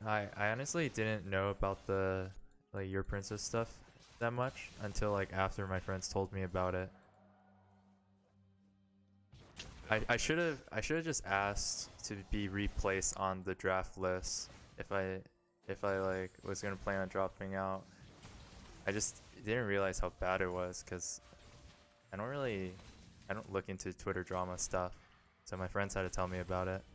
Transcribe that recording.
I honestly didn't know about the like Your Princess stuff that much until like after my friends told me about it. I should have just asked to be replaced on the draft list if I like was gonna plan on dropping out. I just didn't realize how bad it was because I don't look into Twitter drama stuff, so my friends had to tell me about it.